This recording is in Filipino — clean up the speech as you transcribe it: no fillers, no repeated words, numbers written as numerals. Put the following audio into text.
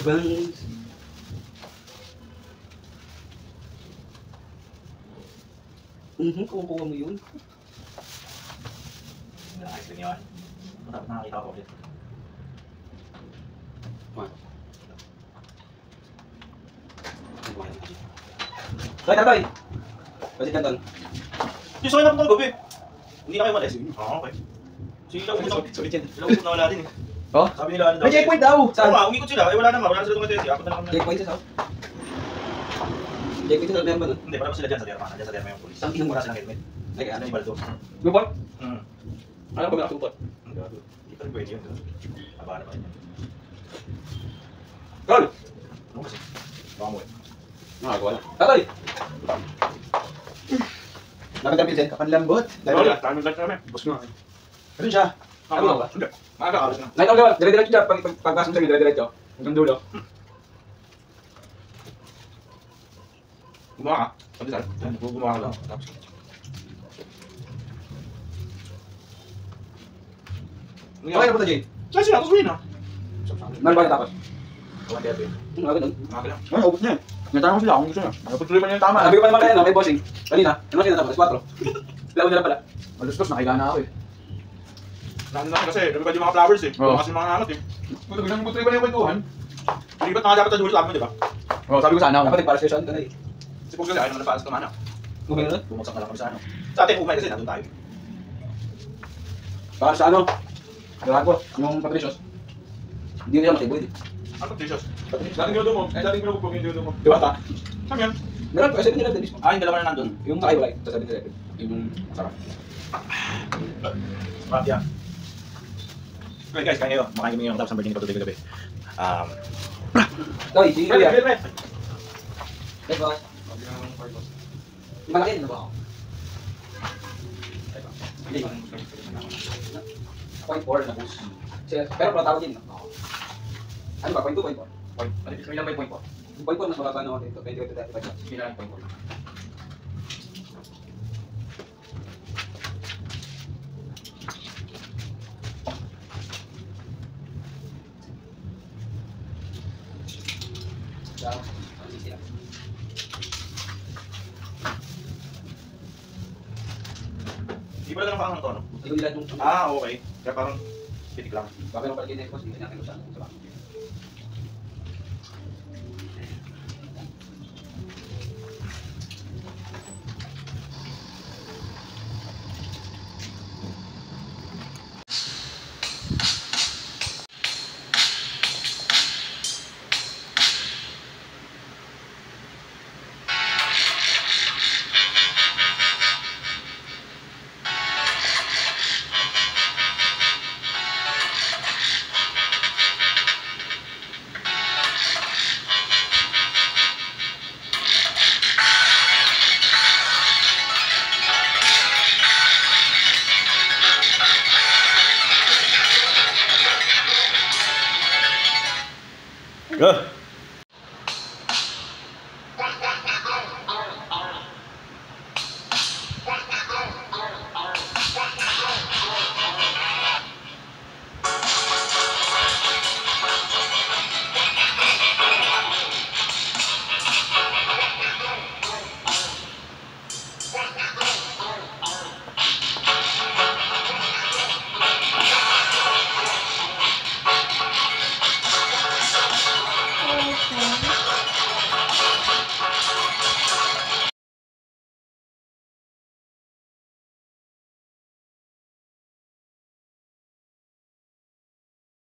Bang. Kukuha mo yun. Ayos lang yun. Dapat nakakita ko ulit. Toy, Toy! Basit ka doon. Yung sakay na po ng gabi. Hindi na kayo malis. Okay. Sige lang, sulit yan. Ilang usap na wala din eh. Oh? Sabi nila ano daw. May checkpoint daw! Oo Saan? nga, umikot sila. Ay wala naman, wala na sila tumatesi. Apat na lang kami. Checkpoint sa south. Checkpoint sa south, meron ba nun? Hindi, wala pa sila dyan sa Derma. Nandiyan sa Derma yung polis. Ang inang Wala silang helmet. Like, Ano yung baldo? Lupot? Hmm. Ano ba nakasupot? Hindi pa rin pwede yun. Aba na pa rin yan. Roll! Ano kasi? Baka mo eh. Nakagawa na. Tatoy! Nakita ang pinset, kapanlambot. Tayo lang kami. Bus nga eh. Ano siya? Ano ba? Hindi. Makakakalas na. Night out, dire-diretso siya. Pagpasok sa'yo, dire-diretso. Hanggang dulo. Gumawa ka? Sabi saan? Gumawa ka lang. Tapos. Okay na po ta, Jay. Saan sila? Tapos win ah. Ano ba tapos? Mga derby. Ano doon? Mga lang. Ay, ubos niya eh. Natanong ko sila kung gusto niya. Napatuloy pa niya yung tama. Sabi ko pa naman kaya, no, kay bossing. Kanina, ano sila tapos? 4. Laon na lang pala. Malustos, nakigana ako eh. Nandun na kasi, lumipad yung mga flowers eh. Oo. Kasi mga nanot eh. Kung nagbutuloy pa niya yung kwentuhan. Lipat na nga dapat sa dulo sabi mo, di ba? Oo, sabi ko sana ako. Dapat nagparas kayo saan ka na eh. Kasi kung kasi ayaw naman na paras naman ah. Kumay na doon? Bumagsak na lang kami sa ano. Sa ating umay kasi nandun tayo. Para sa ano? Wala ko, yung Patricios. Hindi nila matiboy eh. Ano Patricios? Dating ginudo mo. Dating ginudo mo. Ginudo mo. Di ba ta? Saan yan? Meron pa, 7 nila Dennis mo. Ah, yung dalawa na nandun. Yung nakahiwalay, sa 7-Eleven. Yung masarap. Sarap yan. Okay guys, kaya ngayon, makain kami ngayon tapos ang birthday ni Patuloy kagabi. Toy, sige kuya. Red. Let's go. Malaki na ba ako? Hindi ba? 0.4 na boost. Pero pala tawag din. Ano ba? 0.2, 0.4? Kami lang may point po. 0.4 mas mababa na ako dito. 20-25. Sige lang point po. Di ba lang ang to, no? Hindi ko nila yung... Ah, okay. Kaya parang pitik lang. Bakit mo pala kinekos? Hindi natin ko sa back. Go!